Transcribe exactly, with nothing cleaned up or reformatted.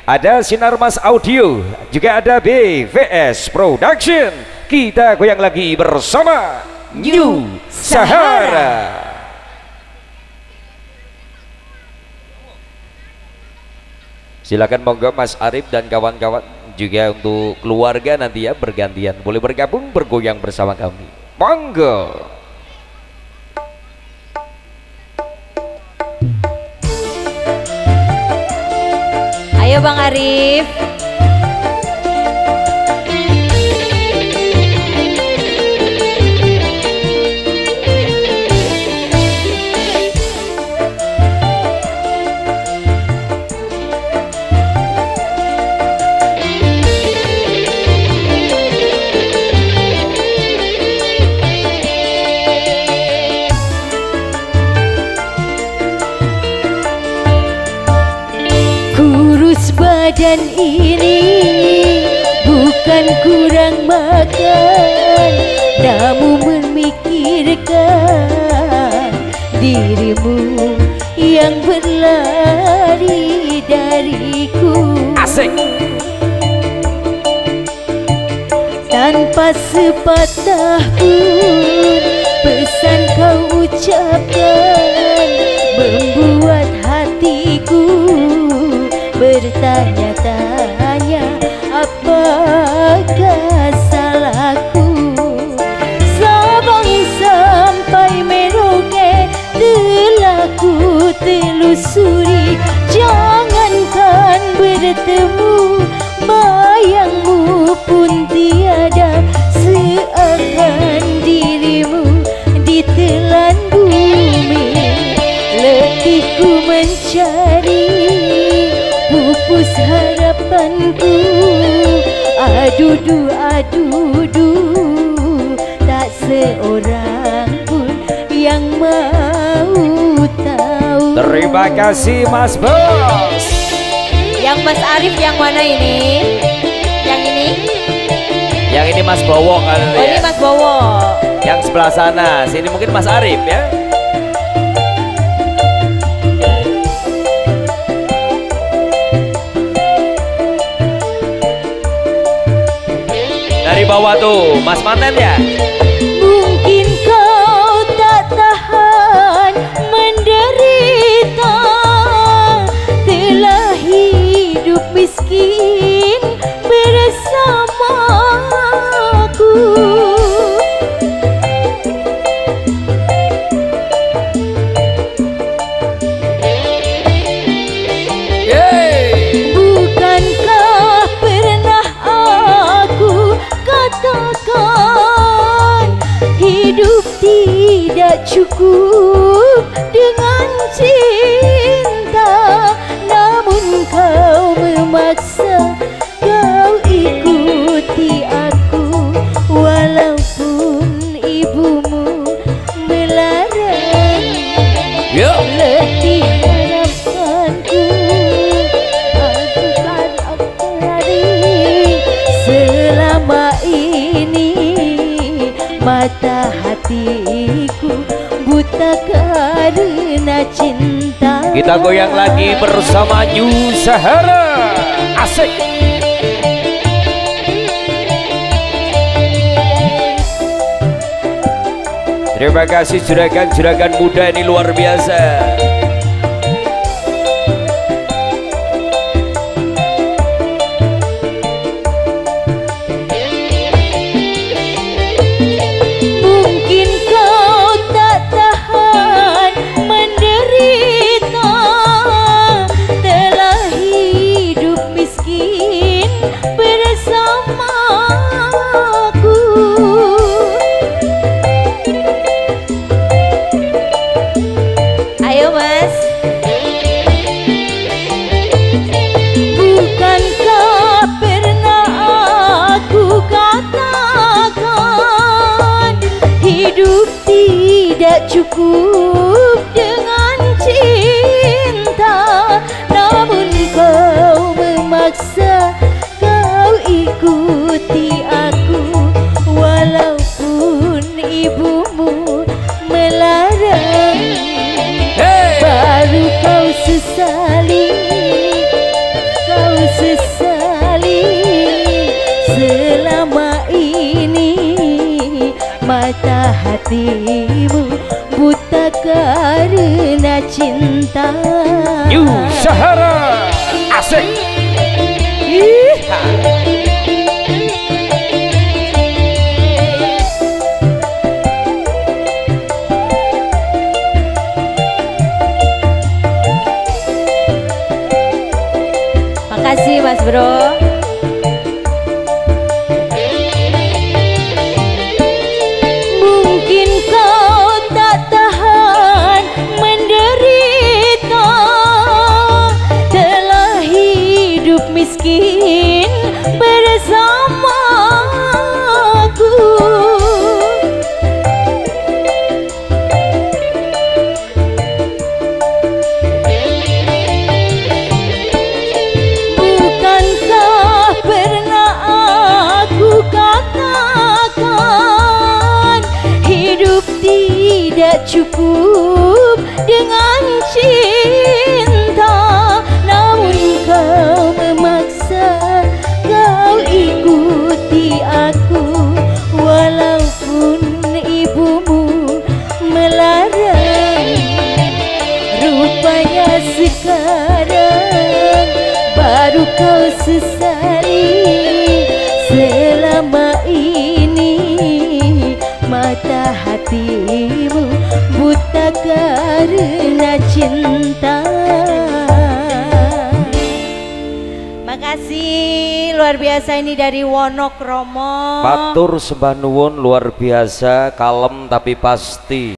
ada Sinarmas Audio, juga ada B V S Production. Kita goyang lagi bersama New Sahara. Silakan monggo Mas Arif dan kawan-kawan, juga untuk keluarga nanti ya bergantian boleh bergabung bergoyang bersama kami. Monggo. Ayo Bang Arif. Badan ini bukan kurang makan, namun memikirkan dirimu yang berlari dariku. Asik. Tanpa sepatah pun pesan kau ucapkan, membuat hatiku bertanya-tanya apakah salahku. Sabang sampai Merauke telah ku telusuri, jangankan bertemu bayangmu pun tiada, seakan dirimu ditelan bumi. Letihku mencari pupus harapanku, adudu adudu, tak seorang pun yang mau tahu. Terima kasih Mas Bos. Yang Mas Arif yang mana ini? Yang ini? Yang ini Mas Bowo kan? Oh ini Mas Bowo. Yang sebelah sana, sini mungkin Mas Arif ya. Dari bawah tuh, Mas Manten ya. Mungkin kau tak tahan menderita, telah hidup miskin bersamaku. Bukankah pernah aku katakan hidup tidak cukup dengan cinta, namun kau memaksa, kau ikuti aku walaupun ibumu melarang. Yo. Letih harapanku, aku kan lari selama ini, mata hatiku buta karena cinta. Kita goyang lagi bersama New Sahara. Asik. Terima kasih juragan-juragan muda ini luar biasa. Mungkin kau tak tahan menderita, telah hidup miskin bersamaku. Ayo Mas. Bukankah pernah aku katakan hidup tidak cukup dengan cinta, namun kau memaksa, kau ikuti aku walaupun ibumu melarang. Hey. Baru kau sesali, kau sesali hatimu buta karena cinta. Yu Sahara asik. Ih. Makasih Mas Bro. Mungkin kau tak tahan menderita, telah hidup miskin bersamaku. Bukankah pernah aku katakan hidup tidak cukup dengan cinta, namun kau memaksa, kau ikuti aku walaupun ibumu melarang. Rupanya sekarang baru kau sesali, selama ini mata hatimu buta karena cinta. Makasih luar biasa, ini dari Wonokromo. Matur sembah nuwun luar biasa, kalem tapi pasti.